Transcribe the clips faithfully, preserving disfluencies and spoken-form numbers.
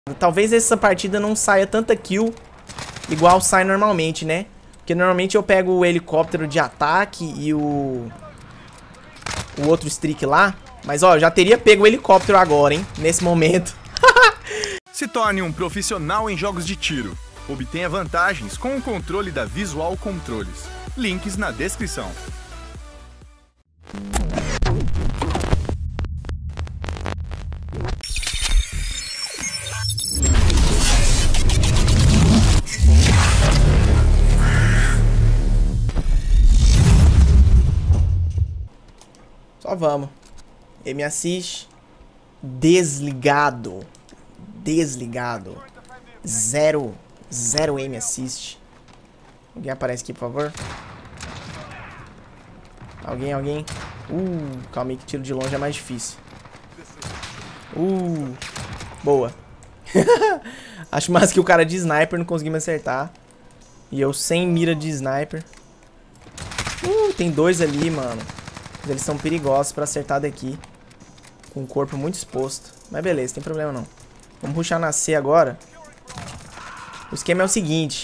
Talvez essa partida não saia tanta kill igual sai normalmente, né? Porque normalmente eu pego o helicóptero de ataque e o... O outro streak lá. Mas ó, já teria pego o helicóptero agora, hein? Nesse momento. Se torne um profissional em jogos de tiro. Obtenha vantagens com o controle da Visual Controles. Links na descrição. Só vamos. Ele me assiste. Desligado. Desligado. Zero. Zero aim assist. Alguém aparece aqui, por favor? Alguém, alguém? Uh, calma aí que tiro de longe é mais difícil. Uh, boa. Acho mais que o cara de sniper não conseguiu me acertar. E eu sem mira de sniper. Uh, tem dois ali, mano. Eles são perigosos pra acertar daqui. Com o corpo muito exposto. Mas beleza, tem problema não. Vamos rushar na C agora. O esquema é o seguinte.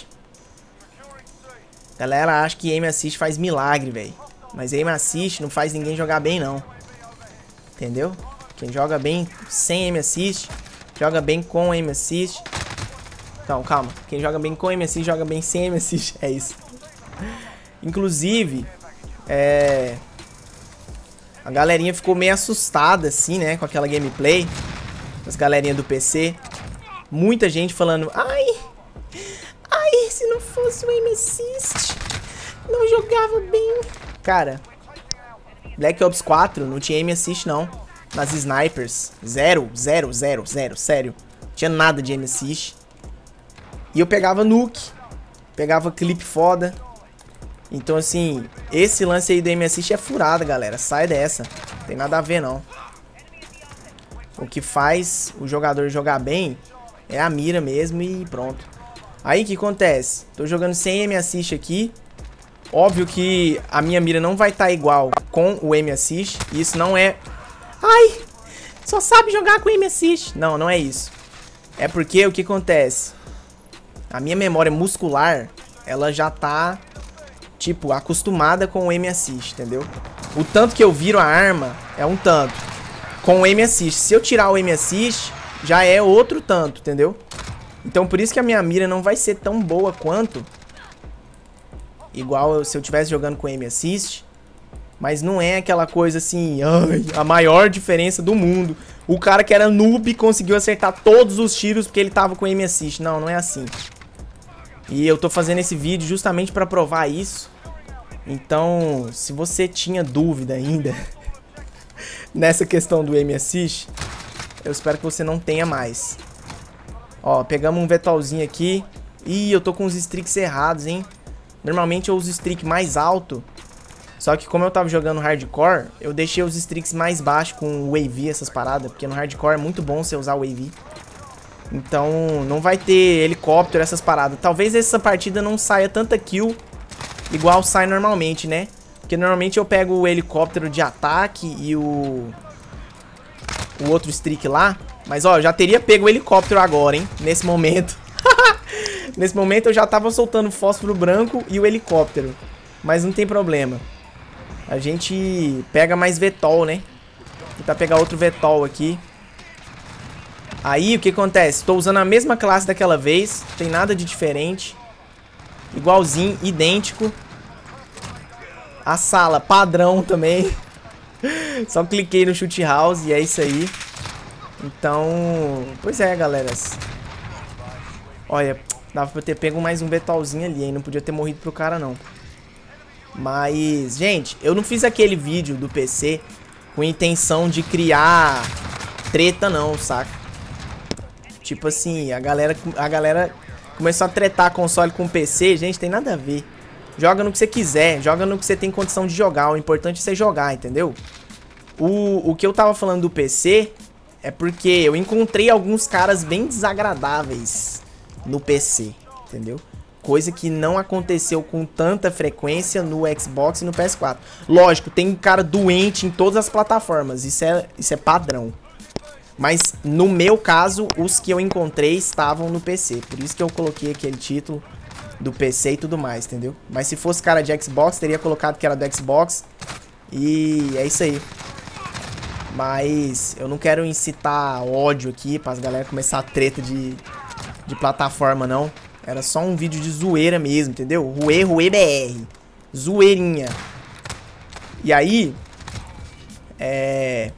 Galera acha que aim assist faz milagre, velho. Mas aim assist não faz ninguém jogar bem, não. Entendeu? Quem joga bem sem aim assist, joga bem com aim assist. Então, calma. Quem joga bem com aim assist, joga bem sem aim assist. É isso. Inclusive, é... a galerinha ficou meio assustada, assim, né? Com aquela gameplay. As galerinhas do P C. Muita gente falando... Ai... Ai, se não fosse o aim assist, não jogava bem. Cara, Black Ops quatro não tinha aim assist, não. Nas snipers. Zero, zero, zero, zero. Sério. Não tinha nada de aim assist. E eu pegava nuke. Pegava clipe foda. Então, assim, esse lance aí do aim assist é furada, galera. Sai dessa. Não tem nada a ver, não. O que faz o jogador jogar bem é a mira mesmo e pronto. Aí, o que acontece? Tô jogando sem aim assist aqui. Óbvio que a minha mira não vai estar igual com o aim assist. Isso não é... Ai! Só sabe jogar com aim assist. Não, não é isso. É porque o que acontece? A minha memória muscular, ela já tá... tipo, acostumada com o aim assist, entendeu? O tanto que eu viro a arma é um tanto. Com o aim assist. Se eu tirar o aim assist, já é outro tanto, entendeu? Então por isso que a minha mira não vai ser tão boa quanto igual se eu estivesse jogando com aim assist. Mas não é aquela coisa assim, ai, a maior diferença do mundo. O cara que era noob conseguiu acertar todos os tiros porque ele tava com aim assist. Não, não é assim. E eu tô fazendo esse vídeo justamente pra provar isso. Então, se você tinha dúvida ainda nessa questão do aim assist, eu espero que você não tenha mais. Ó, pegamos um Vetolzinho aqui. Ih, eu tô com os streaks errados, hein? Normalmente eu uso streak mais alto. Só que como eu tava jogando hardcore, eu deixei os streaks mais baixos com o A V, essas paradas. Porque no hardcore é muito bom você usar o A V. Então, não vai ter helicóptero, essas paradas. Talvez essa partida não saia tanta kill igual sai normalmente, né? Porque normalmente eu pego o helicóptero de ataque e o... O outro streak lá. Mas ó, já teria pego o helicóptero agora, hein? Nesse momento. Nesse momento eu já tava soltando fósforo branco e o helicóptero. Mas não tem problema. A gente pega mais Vetol, né? Vou tentar pegar outro Vetol aqui. Aí o que acontece? Tô usando a mesma classe daquela vez. Não tem nada de diferente. Igualzinho, idêntico. A sala, padrão também. Só cliquei no shoot house e é isso aí. Então, pois é, galera. Olha, dava pra eu ter pego mais um Vetolzinho ali, hein? Não podia ter morrido pro cara, não. Mas, gente, eu não fiz aquele vídeo do P C com intenção de criar treta, não, saca? Tipo assim, a galera, a galera começou a tretar console com P C. Gente, tem nada a ver. Joga no que você quiser, joga no que você tem condição de jogar. O importante é você jogar, entendeu? O, o que eu tava falando do P C... é porque eu encontrei alguns caras bem desagradáveis no P C, entendeu? Coisa que não aconteceu com tanta frequência no Xbox e no P S quatro. Lógico, tem cara doente em todas as plataformas, isso é, isso é padrão. Mas no meu caso, os que eu encontrei estavam no P C. Por isso que eu coloquei aquele título do P C e tudo mais, entendeu? Mas se fosse cara de Xbox, teria colocado que era do Xbox. E é isso aí. Mas eu não quero incitar ódio aqui para as galera começar a treta de, de plataforma, não. Era só um vídeo de zoeira mesmo, entendeu? Ruê, ruê B R. Zoeirinha. E aí... É...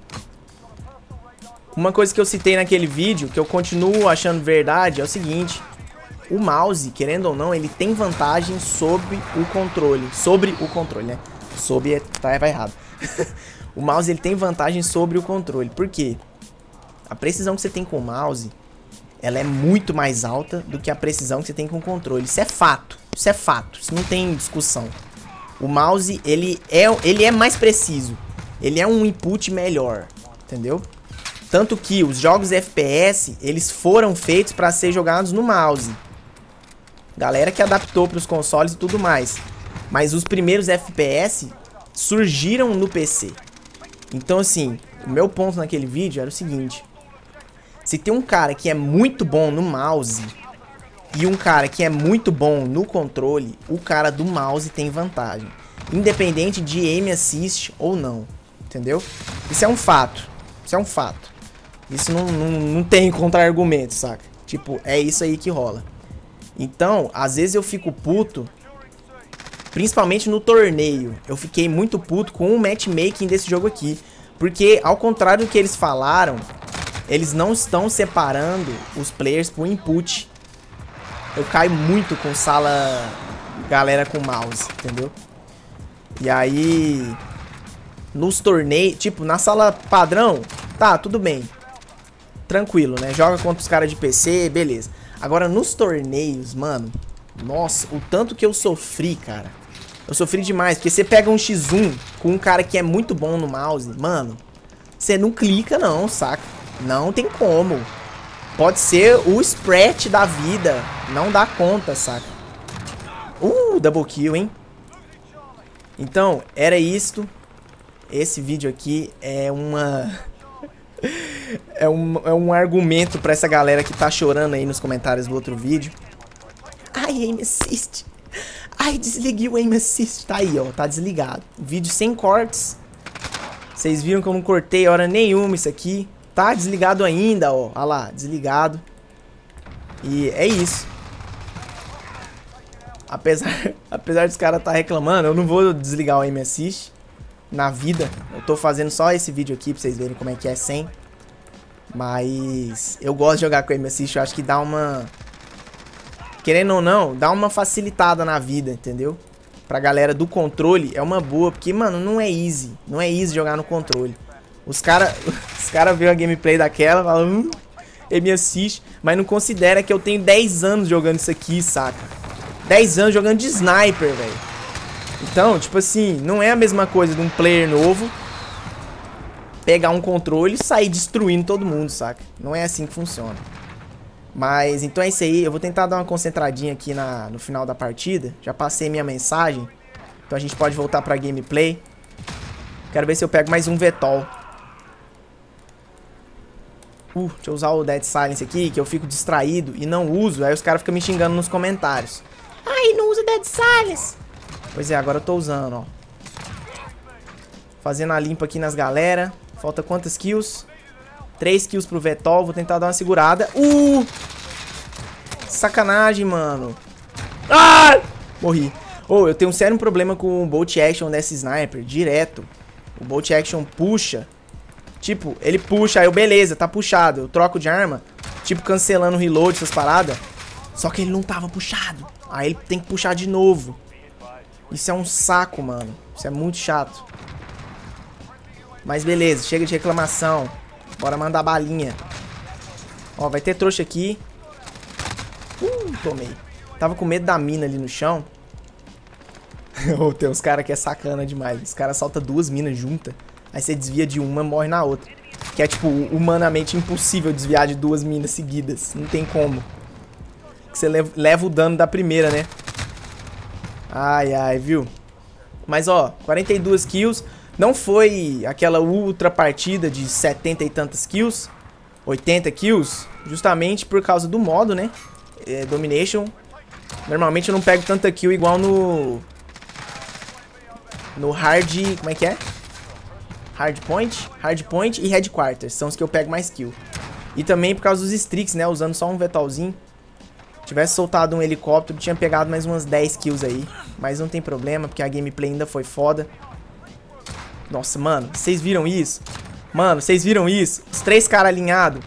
Uma coisa que eu citei naquele vídeo, que eu continuo achando verdade, é o seguinte. O mouse, querendo ou não, ele tem vantagem sobre o controle. Sobre o controle, né? Sobre é, tá, vai errado. O mouse, ele tem vantagem sobre o controle. Por quê? A precisão que você tem com o mouse, ela é muito mais alta do que a precisão que você tem com o controle. Isso é fato. Isso é fato. Isso não tem discussão. O mouse, ele é, ele é mais preciso. Ele é um input melhor. Entendeu? Tanto que os jogos F P S, eles foram feitos para ser jogados no mouse. Galera que adaptou para os consoles e tudo mais. Mas os primeiros F P S surgiram no P C. Então assim, o meu ponto naquele vídeo era o seguinte. Se tem um cara que é muito bom no mouse e um cara que é muito bom no controle, o cara do mouse tem vantagem. Independente de aim assist ou não. Entendeu? Isso é um fato. Isso é um fato. Isso não, não, não tem contra-argumento, saca? Tipo, é isso aí que rola. Então, às vezes eu fico puto, principalmente no torneio. Eu fiquei muito puto com o matchmaking desse jogo aqui. Porque, ao contrário do que eles falaram, eles não estão separando os players por input. Eu caio muito com sala galera com mouse, entendeu? E aí, nos torneios, tipo, na sala padrão, tá, tudo bem. Tranquilo, né? Joga contra os caras de P C, beleza. Agora, nos torneios, mano, nossa, o tanto que eu sofri, cara. Eu sofri demais, porque você pega um xis um com um cara que é muito bom no mouse, mano, você não clica não, saca? Não tem como. Pode ser o Sprat da vida, não dá conta, saca? Uh, double kill, hein? Então, era isto. Esse vídeo aqui é uma... é, um, é um argumento pra essa galera que tá chorando aí nos comentários do outro vídeo. Ai, aim assist. Ai, desliguei o aim assist. Tá aí, ó, tá desligado. Vídeo sem cortes. Vocês viram que eu não cortei hora nenhuma isso aqui. Tá desligado ainda, ó. Olha lá, desligado. E é isso. Apesar, apesar dos caras tá reclamando, eu não vou desligar o aim assist na vida. Eu tô fazendo só esse vídeo aqui pra vocês verem como é que é sem. Mas eu gosto de jogar com aim assist. Eu acho que dá uma... Querendo ou não, dá uma facilitada na vida, entendeu? Pra galera do controle é uma boa. Porque, mano, não é easy. Não é easy jogar no controle. Os caras os cara vê a gameplay daquela e falam... Hum, aim assist. Mas não considera que eu tenho dez anos jogando isso aqui, saca? dez anos jogando de sniper, velho. Então, tipo assim, não é a mesma coisa de um player novo pegar um controle e sair destruindo todo mundo, saca? Não é assim que funciona. Mas, então é isso aí. Eu vou tentar dar uma concentradinha aqui na, no final da partida. Já passei minha mensagem. Então a gente pode voltar pra gameplay. Quero ver se eu pego mais um Vetol. Uh, deixa eu usar o Dead Silence aqui, que eu fico distraído e não uso. Aí os caras ficam me xingando nos comentários. Ai, não usa Dead Silence. Pois é, agora eu tô usando, ó. Fazendo a limpa aqui nas galera. Falta quantas kills? três kills pro Vetol. Vou tentar dar uma segurada. Uh! Sacanagem, mano. Ah! Morri. Ô, oh, eu tenho um sério problema com o Bolt Action dessa Sniper. Direto. O Bolt Action puxa. Tipo, ele puxa. Aí eu, beleza, tá puxado. Eu troco de arma. Tipo, cancelando o reload, essas paradas. Só que ele não tava puxado. Aí ele tem que puxar de novo. Isso é um saco, mano. Isso é muito chato. Mas beleza, chega de reclamação. Bora mandar balinha. Ó, vai ter trouxa aqui. Uh, tomei. Tava com medo da mina ali no chão. Oh, tem uns caras que é sacana demais. Os caras soltam duas minas juntas. Aí você desvia de uma e morre na outra. Que é tipo, humanamente impossível desviar de duas minas seguidas. Não tem como. Você leva, leva o dano da primeira, né? Ai, ai, viu? Mas, ó, quarenta e duas kills. Não foi aquela ultra partida de setenta e tantas kills. oitenta kills, justamente por causa do modo, né? É, Domination. Normalmente eu não pego tanta kill igual no... No hard... Como é que é? Hardpoint, Hardpoint e Headquarters. São os que eu pego mais kill. E também por causa dos streaks, né? Usando só um vetalzinho. Se tivesse soltado um helicóptero, tinha pegado mais umas dez kills aí. Mas não tem problema, porque a gameplay ainda foi foda. Nossa, mano, vocês viram isso? Mano, vocês viram isso? Os três caras alinhados.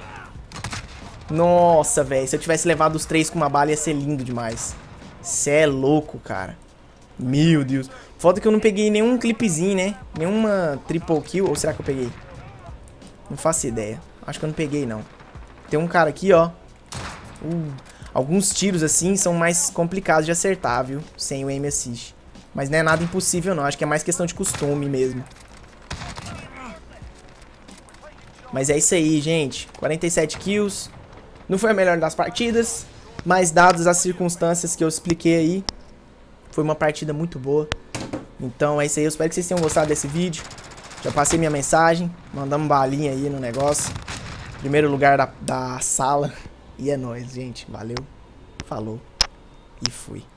Nossa, velho. Se eu tivesse levado os três com uma bala, ia ser lindo demais. Cê é louco, cara. Meu Deus. Foda que eu não peguei nenhum clipezinho, né? Nenhuma triple kill. Ou será que eu peguei? Não faço ideia. Acho que eu não peguei, não. Tem um cara aqui, ó. Uh, alguns tiros, assim, são mais complicados de acertar, viu? Sem o aim assist. Mas não é nada impossível, não. Acho que é mais questão de costume mesmo. Mas é isso aí, gente. quarenta e sete kills. Não foi a melhor das partidas. Mas dadas as circunstâncias que eu expliquei aí, foi uma partida muito boa. Então é isso aí. Eu espero que vocês tenham gostado desse vídeo. Já passei minha mensagem. Mandamos balinha aí no negócio. Primeiro lugar da, da sala. E é nóis, gente. Valeu. Falou. E fui.